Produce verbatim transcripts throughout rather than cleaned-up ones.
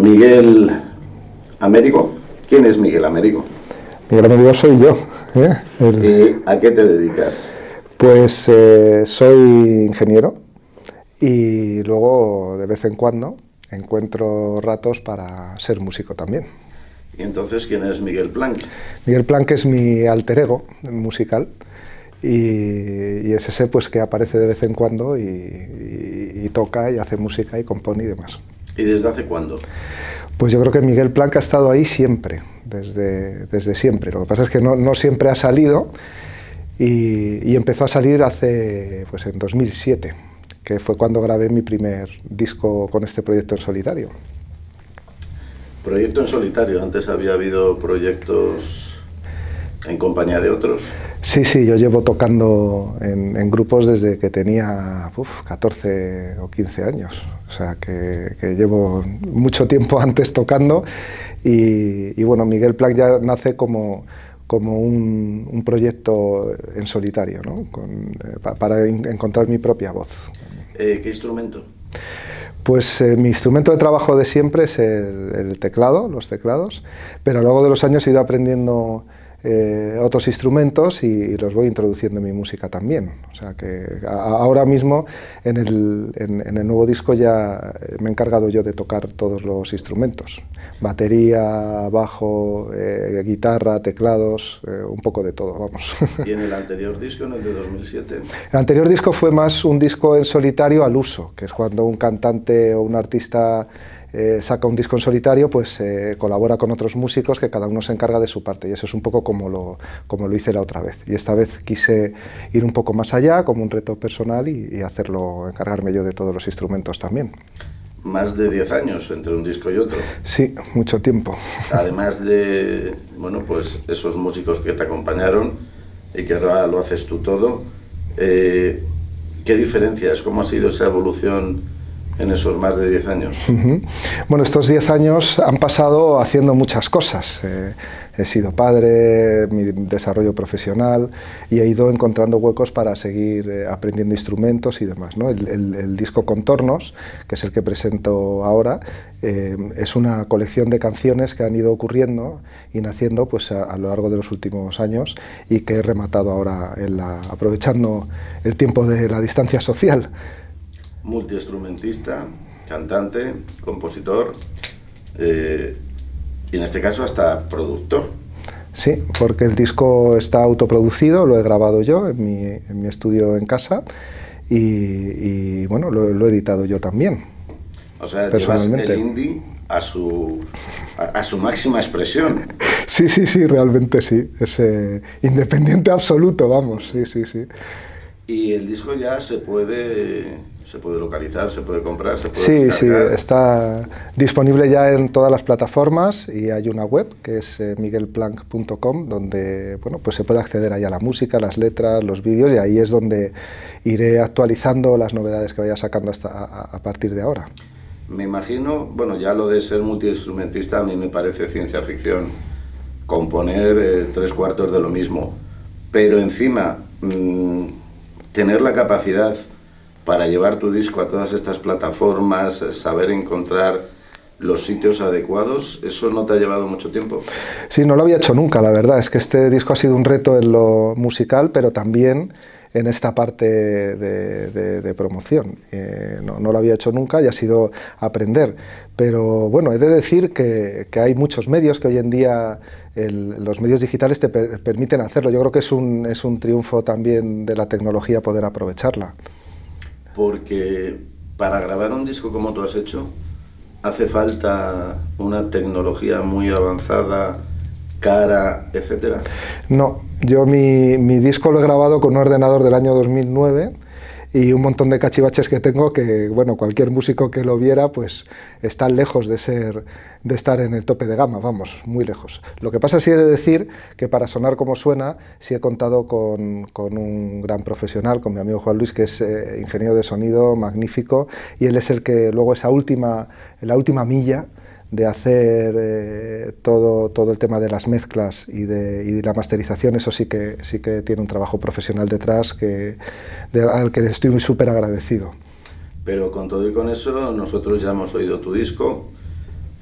Miguel Américo. ¿Quién es Miguel Américo? Miguel Américo soy yo. ¿eh? El... ¿Y a qué te dedicas? Pues eh, soy ingeniero y luego de vez en cuando encuentro ratos para ser músico también. ¿Y entonces quién es Miguel Planck? Miguel Planck es mi alter ego musical y, y es ese pues que aparece de vez en cuando y, y, y toca y hace música y compone y demás. ¿Y desde hace cuándo? Pues yo creo que Miguel Planck ha estado ahí siempre, desde, desde siempre. Lo que pasa es que no, no siempre ha salido y, y empezó a salir hace, pues en dos mil siete, que fue cuando grabé mi primer disco con este proyecto en solitario. ¿Proyecto en solitario? ¿Antes había habido proyectos en compañía de otros? Sí, sí, yo llevo tocando en, en grupos desde que tenía uf, catorce o quince años. O sea, que, que llevo mucho tiempo antes tocando y, y bueno, Miguel Planck ya nace como, como un, un proyecto en solitario, ¿no? Con, eh, para in, encontrar mi propia voz. Eh, ¿Qué instrumento? Pues eh, mi instrumento de trabajo de siempre es el, el teclado, los teclados, pero a lo largo de los años he ido aprendiendo eh, otros instrumentos y, y los voy introduciendo en mi música también. O sea que a, ahora mismo en el, en, en el nuevo disco ya me he encargado yo de tocar todos los instrumentos. Batería, bajo, eh, guitarra, teclados, eh, un poco de todo, vamos. ¿Y en el anterior disco, en el de dos mil siete? El anterior disco fue más un disco en solitario al uso, que es cuando un cantante o un artista eh, saca un disco en solitario, pues eh, colabora con otros músicos que cada uno se encarga de su parte, y eso es un poco como lo, como lo hice la otra vez. Y esta vez quise ir un poco más allá, como un reto personal, y, y hacerlo, encargarme yo de todos los instrumentos también. Más de diez años entre un disco y otro. Sí, mucho tiempo. Además de, bueno, pues esos músicos que te acompañaron y que ahora lo haces tú todo, eh, ¿qué diferencias? ¿Cómo ha sido esa evolución en esos más de diez años? Uh-huh. Bueno, estos diez años han pasado haciendo muchas cosas. Eh, he sido padre, mi desarrollo profesional, y he ido encontrando huecos para seguir eh, aprendiendo instrumentos y demás, ¿no? El, el, el disco Contornos, que es el que presento ahora, eh, es una colección de canciones que han ido ocurriendo y naciendo pues, a, a lo largo de los últimos años y que he rematado ahora en la, aprovechando el tiempo de la distancia social. Multiinstrumentista, cantante, compositor, eh, y en este caso hasta productor. Sí, porque el disco está autoproducido, lo he grabado yo en mi, en mi estudio en casa y, y bueno, lo, lo he editado yo también. O sea, llevas el indie a su, a, a su máxima expresión. Sí, sí, sí, realmente sí, es eh, independiente absoluto, vamos, sí, sí, sí. Y el disco ya se puede, se puede localizar, se puede comprar, se puede Sí, descargar. sí, está disponible ya en todas las plataformas y hay una web que es eh, miguel planck punto com donde bueno, pues se puede acceder ahí a la música, las letras, los vídeos, y ahí es donde iré actualizando las novedades que vaya sacando hasta a, a partir de ahora. Me imagino, bueno, ya lo de ser multiinstrumentista a mí me parece ciencia ficción, componer eh, tres cuartos de lo mismo, pero encima mmm, tener la capacidad para llevar tu disco a todas estas plataformas, saber encontrar los sitios adecuados, ¿eso no te ha llevado mucho tiempo? Sí, no lo había hecho nunca, la verdad. Es que este disco ha sido un reto en lo musical, pero también en esta parte de, de, de promoción. Eh, no, no lo había hecho nunca y ha sido aprender. Pero bueno, he de decir que, que hay muchos medios que hoy en día el, los medios digitales te per, permiten hacerlo. Yo creo que es un, es un triunfo también de la tecnología poder aprovecharla. Porque para grabar un disco como tú has hecho, hace falta una tecnología muy avanzada, cara, etcétera. No, yo mi, mi disco lo he grabado con un ordenador del año dos mil nueve y un montón de cachivaches que tengo que, bueno, cualquier músico que lo viera, pues está lejos de ser, de estar en el tope de gama, vamos, muy lejos. Lo que pasa sí he de decir que para sonar como suena, sí he contado con, con un gran profesional, con mi amigo Juan Luis, que es eh, ingeniero de sonido, magnífico, y él es el que luego esa última, la última milla de hacer eh, todo, todo el tema de las mezclas y de, y de la masterización, eso sí que, sí que tiene un trabajo profesional detrás que, de, al que estoy súper agradecido. Pero con todo y con eso, nosotros ya hemos oído tu disco,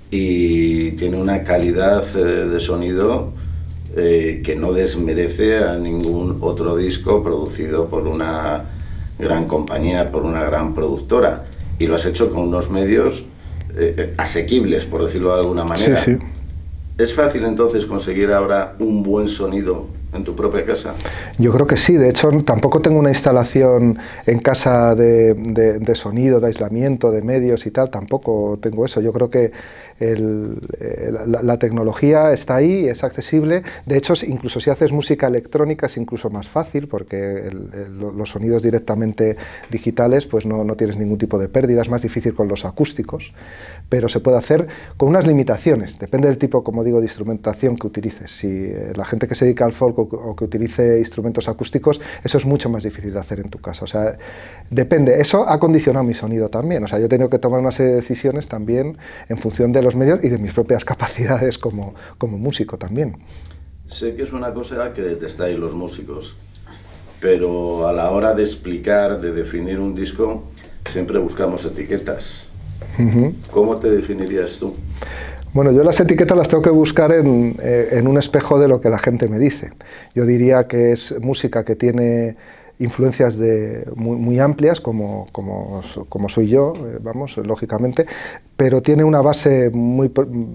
y tiene una calidad eh, de sonido eh, que no desmerece a ningún otro disco producido por una gran compañía, por una gran productora, y lo has hecho con unos medios eh, asequibles, por decirlo de alguna manera. Sí, sí. ¿Es fácil entonces conseguir ahora un buen sonido en tu propia casa? Yo creo que sí. De hecho, tampoco tengo una instalación en casa de, de, de sonido, de aislamiento, de medios y tal. Tampoco tengo eso. Yo creo que el, la, la tecnología está ahí, es accesible. De hecho, incluso si haces música electrónica es incluso más fácil, porque el, el, los sonidos directamente digitales pues no, no tienes ningún tipo de pérdida. Es más difícil con los acústicos, pero se puede hacer con unas limitaciones. Depende del tipo, como digo, de instrumentación que utilices. Si eh, la gente que se dedica al folk o, o que utilice instrumentos acústicos, eso es mucho más difícil de hacer en tu casa. O sea, depende. Eso ha condicionado mi sonido también. O sea, yo he tenido que tomar una serie de decisiones también en función de los medios y de mis propias capacidades como, como músico también. Sé que es una cosa que detestáis los músicos, pero a la hora de explicar, de definir un disco, siempre buscamos etiquetas. Uh-huh. ¿Cómo te definirías tú? Bueno, yo las etiquetas las tengo que buscar en, eh, en un espejo de lo que la gente me dice. Yo diría que es música que tiene influencias de, muy, muy amplias, como, como, como soy yo, eh, vamos, lógicamente, pero tiene una base muy,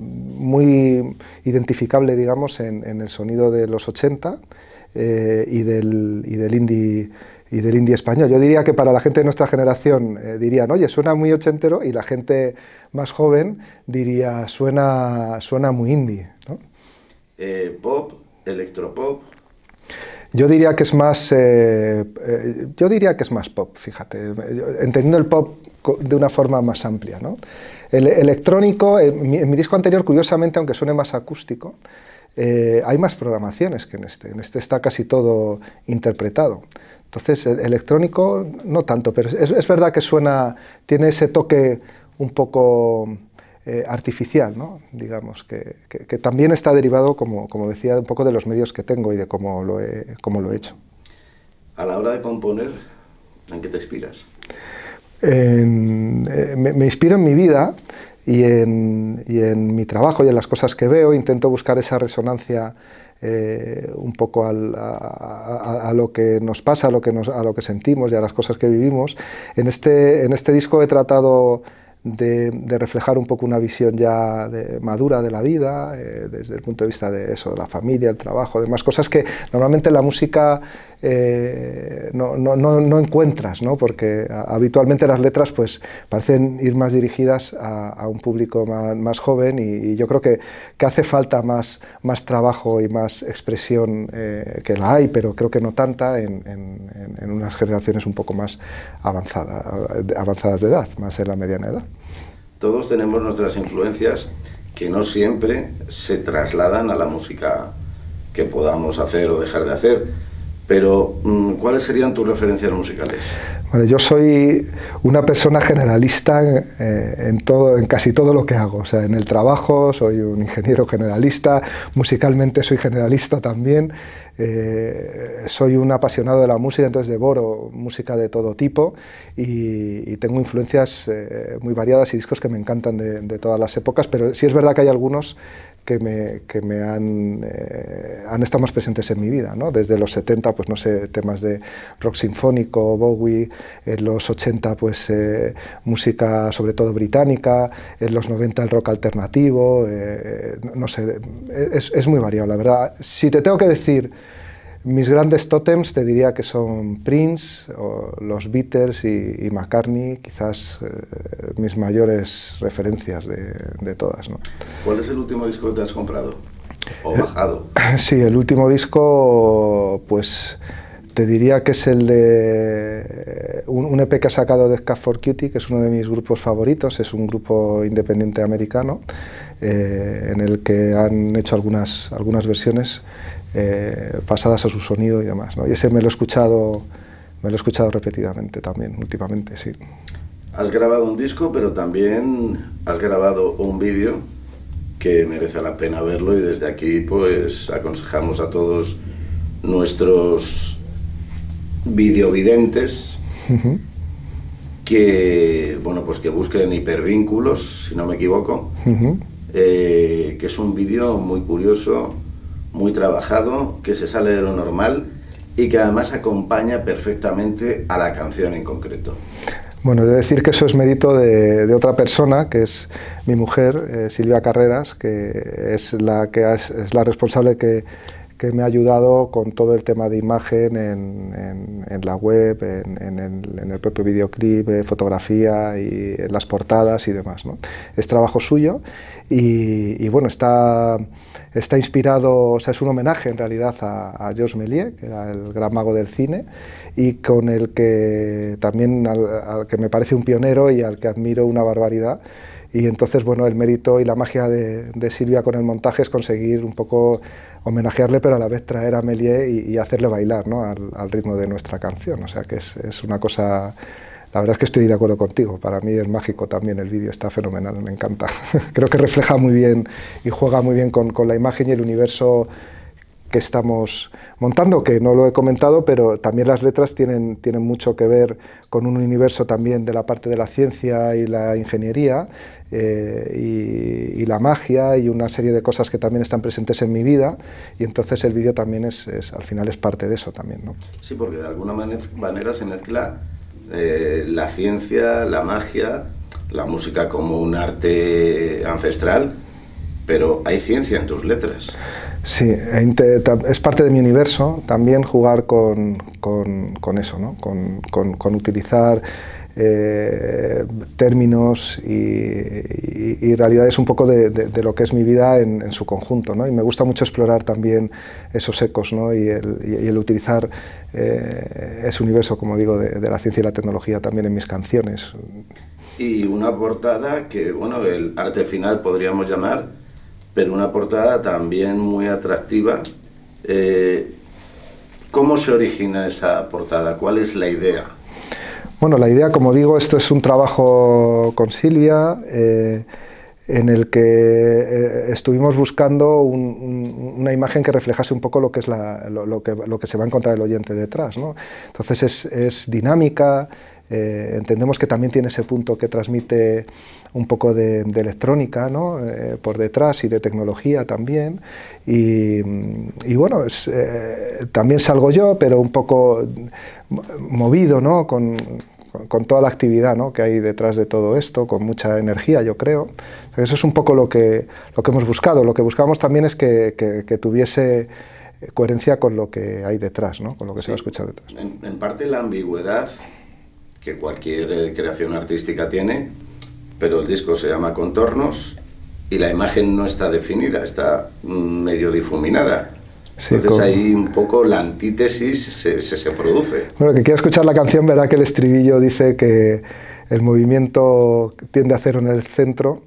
muy identificable, digamos, en, en el sonido de los ochenta eh, y, del, y del indie y del indie español. Yo diría que para la gente de nuestra generación eh, dirían, oye, suena muy ochentero, y la gente más joven diría, suena, suena muy indie, ¿no? Eh, pop, electropop. Yo diría que es más, eh, eh, yo diría que es más pop, fíjate, entendiendo el pop de una forma más amplia, ¿no? El electrónico, en mi, en mi disco anterior, curiosamente, aunque suene más acústico, eh, hay más programaciones que en este. En este está casi todo interpretado. Entonces, el electrónico no tanto, pero es, es verdad que suena, tiene ese toque un poco eh, artificial, ¿no? Digamos, que, que, que también está derivado, como, como decía, un poco de los medios que tengo y de cómo lo he, cómo lo he hecho. A la hora de componer, ¿en qué te inspiras? En, eh, me, me inspiro en mi vida y en, y en mi trabajo y en las cosas que veo. Intento buscar esa resonancia Eh, un poco al, a, a, a lo que nos pasa, a lo que, nos, a lo que sentimos y a las cosas que vivimos. En este, en este disco he tratado de, de reflejar un poco una visión ya de, madura de la vida, eh, desde el punto de vista de eso, de la familia, el trabajo, demás cosas que normalmente en la música eh, no, no, no, no encuentras, ¿no? Porque a, habitualmente las letras pues parecen ir más dirigidas a, a un público más, más joven, y, y yo creo que, que hace falta más, más trabajo y más expresión, eh, que la hay, pero creo que no tanta en, en, en unas generaciones un poco más avanzada, avanzadas de edad, más en la mediana edad. Todos tenemos nuestras influencias que no siempre se trasladan a la música que podamos hacer o dejar de hacer. Pero, ¿cuáles serían tus referencias musicales? Bueno, yo soy una persona generalista eh, en, todo, en casi todo lo que hago. O sea, en el trabajo soy un ingeniero generalista, musicalmente soy generalista también. Eh, soy un apasionado de la música, entonces devoro música de todo tipo y, y tengo influencias eh, muy variadas y discos que me encantan de, de todas las épocas, pero sí es verdad que hay algunos que me, que me han, eh, han estado más presentes en mi vida, ¿no? Desde los setenta, pues no sé, temas de rock sinfónico, Bowie, en los ochenta, pues eh, música sobre todo británica, en los noventa el rock alternativo, eh, no, no sé, es, es muy variado, la verdad. Si te tengo que decir mis grandes tótems, te diría que son Prince, o los Beatles y, y McCartney, quizás eh, mis mayores referencias de, de todas, ¿no? ¿Cuál es el último disco que te has comprado o bajado? Sí, el último disco, pues te diría que es el de un, un E P que ha sacado Death Cab for Cutie, que es uno de mis grupos favoritos. Es un grupo independiente americano eh, en el que han hecho algunas, algunas versiones Eh, pasadas a su sonido y demás, ¿no? Y ese me lo he escuchado, me lo he escuchado repetidamente también, últimamente, sí. Has grabado un disco, pero también has grabado un vídeo que merece la pena verlo, y desde aquí pues aconsejamos a todos nuestros videovidentes uh-huh. que, bueno, pues que busquen Hipervínculos, si no me equivoco, uh-huh. eh, que es un vídeo muy curioso, muy trabajado, que se sale de lo normal y que además acompaña perfectamente a la canción en concreto. Bueno, he de decir que eso es mérito de, de otra persona, que es mi mujer, eh, Silvia Carreras, que es la, que es, es la responsable que, que me ha ayudado con todo el tema de imagen en, en, en la web, en, en, el, en el propio videoclip, eh, fotografía y en las portadas y demás, ¿no? Es trabajo suyo y, y bueno, está, está inspirado, o sea, es un homenaje en realidad a, a Georges Méliès, que era el gran mago del cine, y con el que también al, al que me parece un pionero y al que admiro una barbaridad. Y entonces, bueno, el mérito y la magia de, de Silvia con el montaje es conseguir un poco homenajearle, pero a la vez traer a Méliès y, y hacerle bailar, ¿no?, al, al ritmo de nuestra canción. O sea que es, es una cosa... La verdad es que estoy de acuerdo contigo, para mí es mágico también, el vídeo está fenomenal, me encanta. Creo que refleja muy bien y juega muy bien con, con la imagen y el universo que estamos montando, que no lo he comentado, pero también las letras tienen, tienen mucho que ver con un universo también de la parte de la ciencia y la ingeniería, eh, y, y la magia y una serie de cosas que también están presentes en mi vida, y entonces el vídeo también es, es, al final es parte de eso también, ¿no? Sí, porque de alguna manera se mezcla eh, la ciencia, la magia, la música como un arte ancestral, pero hay ciencia en tus letras. Sí, es parte de mi universo también jugar con, con, con eso, ¿no? con, con, con utilizar eh, términos y, y, y realidades un poco de, de, de lo que es mi vida en, en su conjunto, ¿no? Y me gusta mucho explorar también esos ecos, ¿no? y, el, y el utilizar eh, ese universo, como digo, de, de la ciencia y la tecnología también en mis canciones. Y una portada que, bueno, el arte final podríamos llamar, pero una portada también muy atractiva. Eh, ¿Cómo se origina esa portada? ¿Cuál es la idea? Bueno, la idea, como digo, esto es un trabajo con Silvia, eh, en el que eh, estuvimos buscando un, un, una imagen que reflejase un poco lo que, es la, lo, lo, que, lo que se va a encontrar el oyente detrás, ¿no? Entonces es, es dinámica. Eh, entendemos que también tiene ese punto que transmite un poco de, de electrónica, ¿no? eh, por detrás, y de tecnología también, y, y bueno, es, eh, también salgo yo, pero un poco movido, ¿no? con, con toda la actividad, ¿no?, que hay detrás de todo esto, con mucha energía, yo creo. Eso es un poco lo que, lo que hemos buscado. Lo que buscamos también es que, que, que tuviese coherencia con lo que hay detrás, ¿no?, con lo que sí, se va a escuchar detrás. En, en parte la ambigüedad que cualquier eh, creación artística tiene, pero el disco se llama Contornos y la imagen no está definida, está medio difuminada. Sí, entonces con... ahí un poco la antítesis se, se, se produce. Bueno, que quiera escuchar la canción verá que el estribillo dice que el movimiento tiende a cero en el centro,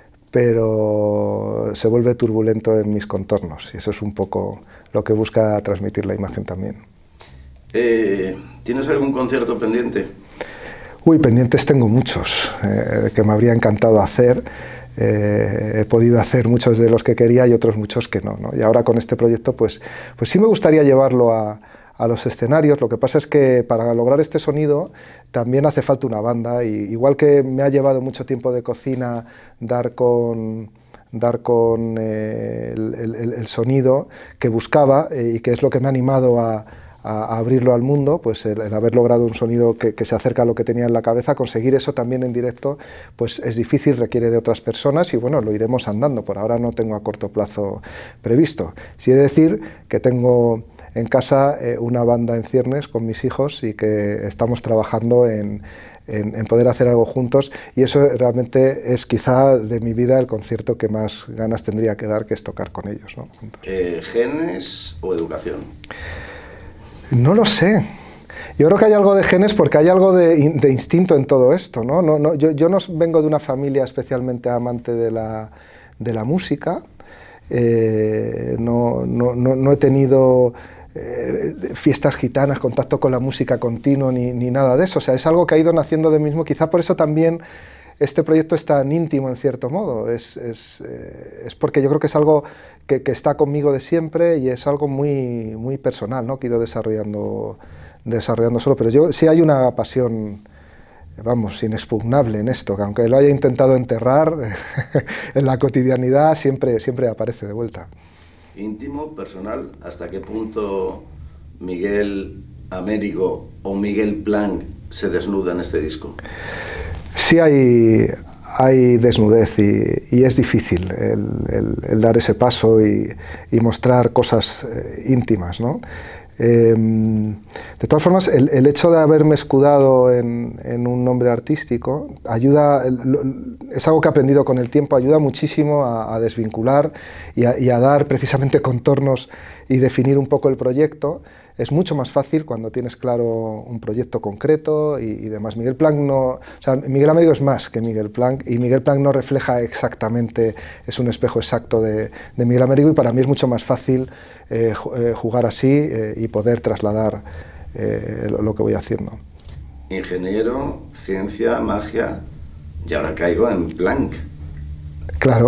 pero se vuelve turbulento en mis contornos, y eso es un poco lo que busca transmitir la imagen también. Eh, ¿Tienes algún concierto pendiente? Uy, pendientes tengo muchos, eh, que me habría encantado hacer. Eh, he podido hacer muchos de los que quería y otros muchos que no, ¿no? Y ahora con este proyecto pues, pues sí me gustaría llevarlo a, a los escenarios. Lo que pasa es que para lograr este sonido también hace falta una banda, y igual que me ha llevado mucho tiempo de cocina dar con... dar con eh, el, el, el sonido que buscaba, eh, y que es lo que me ha animado a, a abrirlo al mundo, pues el, el haber logrado un sonido que, que se acerca a lo que tenía en la cabeza, conseguir eso también en directo, pues es difícil, requiere de otras personas, y bueno, lo iremos andando. Por ahora no tengo a corto plazo previsto. Sí he de decir que tengo en casa eh, una banda en ciernes con mis hijos, y que estamos trabajando en, en, en poder hacer algo juntos, y eso realmente es quizá de mi vida el concierto que más ganas tendría que dar, que es tocar con ellos, ¿no? Eh, ¿Genes o educación? No lo sé. Yo creo que hay algo de genes, porque hay algo de, de instinto en todo esto, ¿no? No, no, yo, yo no vengo de una familia especialmente amante de la, de la música. Eh, no, no, no, no he tenido eh, fiestas gitanas, contacto con la música continuo, ni, ni nada de eso. O sea, es algo que ha ido naciendo de mí mismo. Quizá por eso también este proyecto es tan íntimo, en cierto modo. Es, es, eh, es porque yo creo que es algo que, que está conmigo de siempre, y es algo muy, muy personal, ¿no?, que he ido desarrollando, desarrollando solo. Pero yo sí hay una pasión vamos, inexpugnable en esto, que aunque lo haya intentado enterrar, en la cotidianidad siempre, siempre aparece de vuelta. Íntimo, personal, ¿hasta qué punto Miguel Américo o Miguel Planck se desnuda en este disco? Sí hay, hay desnudez y, y es difícil el, el, el dar ese paso y, y mostrar cosas eh, íntimas, ¿no? Eh, de todas formas, el, el hecho de haberme escudado en, en un nombre artístico ayuda, es algo que he aprendido con el tiempo, ayuda muchísimo a, a desvincular y a, y a dar precisamente contornos y definir un poco el proyecto. Es mucho más fácil cuando tienes claro un proyecto concreto y, y demás. Miguel Planck no, o sea, Miguel Américo es más que Miguel Planck y Miguel Planck no refleja exactamente, es un espejo exacto de, de Miguel Américo y para mí es mucho más fácil eh, jugar así eh, y poder trasladar eh, lo, lo que voy haciendo. Ingeniero, ciencia, magia, y ahora caigo en Planck. Claro.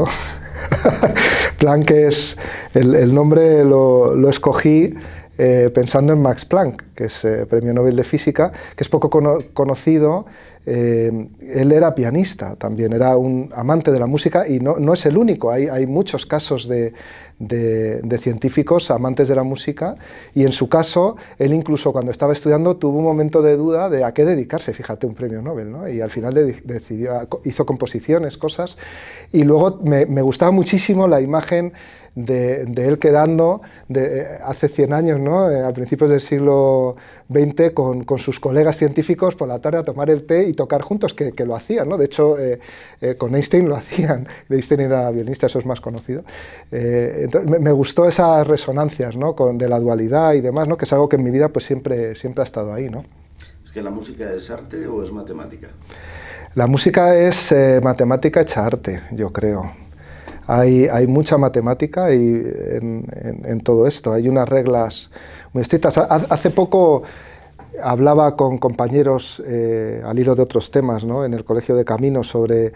Planck es, el, el nombre lo, lo escogí Eh, pensando en Max Planck, que es eh, premio Nobel de Física, que es poco cono conocido. Eh, él era pianista también, era un amante de la música y no, no es el único, hay, hay muchos casos de, de, de científicos amantes de la música y en su caso, él incluso cuando estaba estudiando tuvo un momento de duda de a qué dedicarse, fíjate, un premio Nobel, ¿no? Y al final de, decidió, hizo composiciones, cosas, y luego me, me gustaba muchísimo la imagen De, de él quedando de, hace cien años, ¿no? eh, a principios del siglo veinte, con, con sus colegas científicos por la tarde a tomar el té y tocar juntos, que, que lo hacían, ¿no? De hecho, eh, eh, con Einstein lo hacían, Einstein era violinista, eso es más conocido. Eh, entonces, me, me gustó esas resonancias, ¿no? Con, de la dualidad y demás, ¿no? Que es algo que en mi vida pues, siempre, siempre ha estado ahí, ¿no? ¿Es que la música es arte o es matemática? La música es eh, matemática hecha arte, yo creo. Hay, hay mucha matemática y en, en, en todo esto, hay unas reglas muy estrictas. Hace poco hablaba con compañeros eh, al hilo de otros temas, ¿no? En el Colegio de Caminos sobre,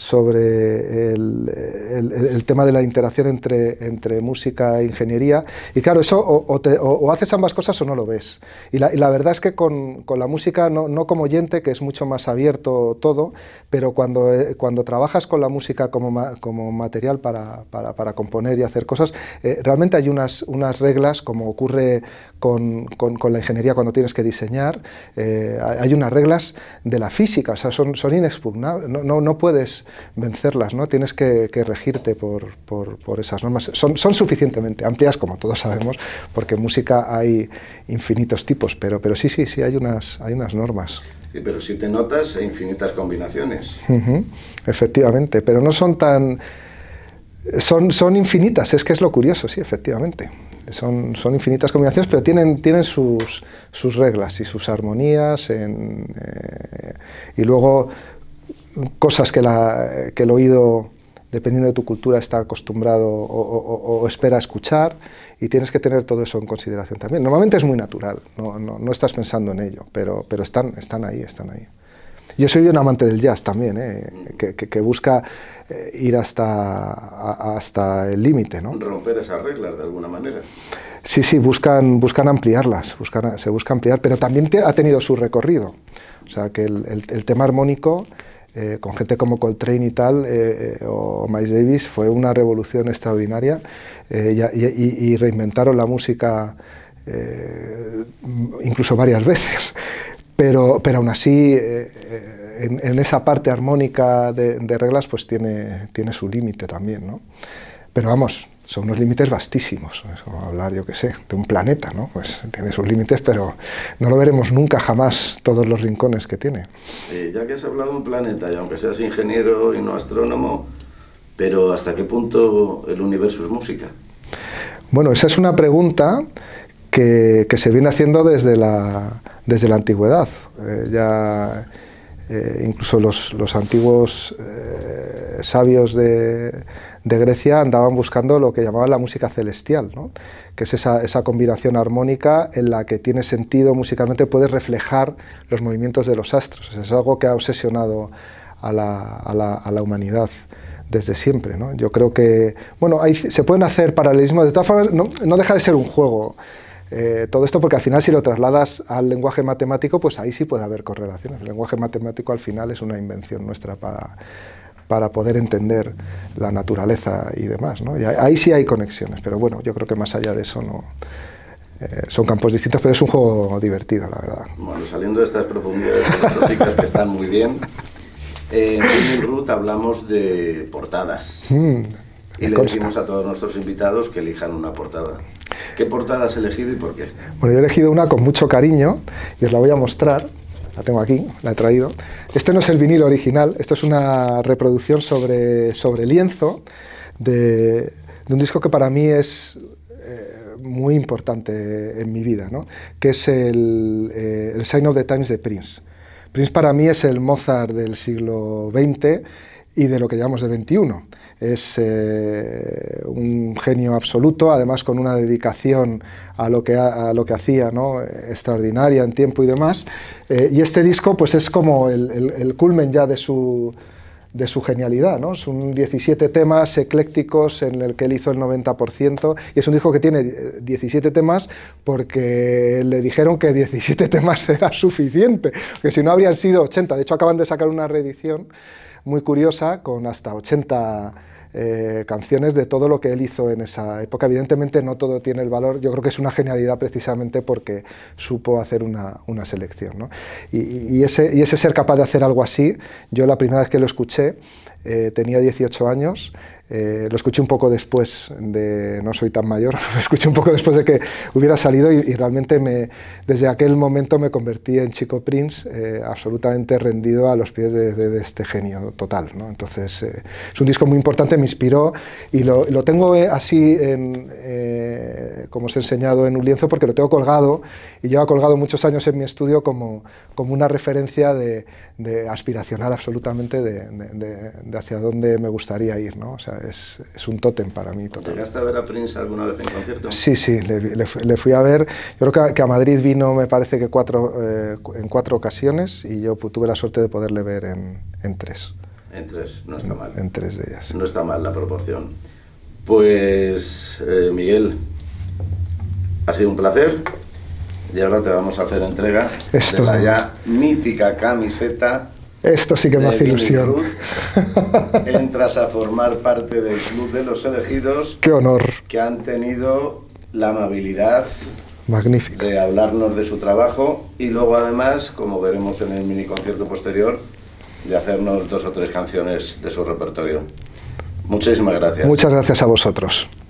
sobre el, el, el tema de la interacción entre, entre música e ingeniería y claro, eso o, o, te, o, o haces ambas cosas o no lo ves y la, y la verdad es que con, con la música, no, no como oyente, que es mucho más abierto todo, pero cuando, eh, cuando trabajas con la música como, ma, como material para, para, para componer y hacer cosas, eh, realmente hay unas, unas reglas, como ocurre con, con, con la ingeniería cuando tienes que diseñar. Eh, hay unas reglas de la física, o sea, son, son inexpugnables, no, no, no puedes vencerlas, ¿no? Tienes que, que regirte por, por, por esas normas. Son, son suficientemente amplias, como todos sabemos, porque en música hay infinitos tipos, pero, pero sí, sí, sí, hay unas, hay unas normas. Sí, pero si te notas, hay infinitas combinaciones. Uh-huh, efectivamente, pero no son tan... Son, son infinitas, es que es lo curioso, sí, efectivamente. Son, son infinitas combinaciones, pero tienen, tienen sus, sus reglas y sus armonías en, eh, y luego cosas que, la, que el oído, dependiendo de tu cultura, está acostumbrado o, o, o espera escuchar y tienes que tener todo eso en consideración también. Normalmente es muy natural, no, no, no estás pensando en ello, pero, pero están, están ahí, están ahí. Yo soy un amante del jazz también, ¿eh? que, que, que busca eh, ir hasta, a, hasta el límite, ¿no? Romper esas reglas de alguna manera. Sí, sí, buscan, buscan ampliarlas, buscan, se busca ampliar, pero también te, ha tenido su recorrido. O sea, que el, el, el tema armónico, eh, con gente como Coltrane y tal, eh, eh, o Miles Davis, fue una revolución extraordinaria eh, y, y, y reinventaron la música eh, incluso varias veces. Pero, pero aún así, eh, en, en esa parte armónica de, de reglas, pues tiene, tiene su límite también, ¿no? Pero vamos, son unos límites vastísimos. Es como hablar, yo qué sé, de un planeta, ¿no? Pues tiene sus límites, pero no lo veremos nunca, jamás, todos los rincones que tiene. Eh, ya que has hablado de un planeta, y aunque seas ingeniero y no astrónomo, pero ¿hasta qué punto el universo es música? Bueno, esa es una pregunta que, que se viene haciendo desde la, desde la antigüedad. Eh, ya eh, incluso los, los antiguos eh, sabios de, de Grecia andaban buscando lo que llamaban la música celestial, ¿no? Que es esa, esa combinación armónica en la que tiene sentido musicalmente, puedes reflejar los movimientos de los astros. Es algo que ha obsesionado a la, a la, a la humanidad desde siempre, ¿no? Yo creo que, bueno, hay, se pueden hacer paralelismos, de todas formas no, no deja de ser un juego. eh, todo esto, porque al final si lo trasladas al lenguaje matemático, pues ahí sí puede haber correlaciones. El lenguaje matemático al final es una invención nuestra para, para poder entender la naturaleza y demás, ¿no? Y ahí sí hay conexiones, pero bueno, yo creo que más allá de eso no... Eh, son campos distintos, pero es un juego divertido, la verdad. Bueno, saliendo de estas profundidades filosóficas que están muy bien, eh, en Living Root hablamos de portadas. Mm, y le consta. Decimos a todos nuestros invitados que elijan una portada. ¿Qué portada has elegido y por qué? Bueno, yo he elegido una con mucho cariño y os la voy a mostrar. La tengo aquí, la he traído. Este no es el vinilo original, esto es una reproducción sobre, sobre lienzo de, de un disco que para mí es... Eh, muy importante en mi vida, ¿no? Que es el, eh, el Sign of the Times de Prince. Prince para mí es el Mozart del siglo veinte y de lo que llamamos del veintiuno. Es eh, un genio absoluto, además con una dedicación a lo que, a, a lo que hacía, ¿no? Extraordinaria en tiempo y demás. Eh, y este disco pues es como el, el, el culmen ya de su... de su genialidad, ¿no? Son diecisiete temas eclécticos en el que él hizo el noventa por ciento, y es un disco que tiene diecisiete temas porque le dijeron que diecisiete temas era suficiente, que si no habrían sido ochenta. De hecho acaban de sacar una reedición muy curiosa con hasta ochenta eh, canciones de todo lo que él hizo en esa época. Evidentemente no todo tiene el valor, yo creo que es una genialidad precisamente porque supo hacer una, una selección, ¿no? Y, y, ese, y ese ser capaz de hacer algo así, yo la primera vez que lo escuché eh, tenía dieciocho años, eh, lo escuché un poco después de, no soy tan mayor, lo escuché un poco después de que hubiera salido y, y realmente me, desde aquel momento me convertí en Chico Prince, eh, absolutamente rendido a los pies de, de, de este genio total, ¿no? Entonces eh, es un disco muy importante, me inspiró y lo, lo tengo eh, así, en, eh, como os he enseñado, en un lienzo porque lo tengo colgado y lleva colgado muchos años en mi estudio como, como una referencia de, de aspiracional absolutamente de, de, de, de hacia dónde me gustaría ir, ¿no? O sea, es, es un tótem para mí total. ¿Llegaste a ver a Prince alguna vez en concierto? Sí, sí, le, le, le fui a ver. Yo creo que a, que a Madrid vino, me parece que cuatro, eh, en cuatro ocasiones y yo tuve la suerte de poderle ver en, en tres. En tres, no está mal. En, en tres de ellas. No está mal la proporción. Pues, eh, Miguel, ha sido un placer y ahora te vamos a hacer entrega Esto... de la ya mítica camiseta. Esto sí que me hace ilusión. Entras a formar parte del Club de los Elegidos. ¡Qué honor! Que han tenido la amabilidad Magnífico. de hablarnos de su trabajo y luego además, como veremos en el mini concierto posterior, de hacernos dos o tres canciones de su repertorio. Muchísimas gracias. Muchas gracias a vosotros.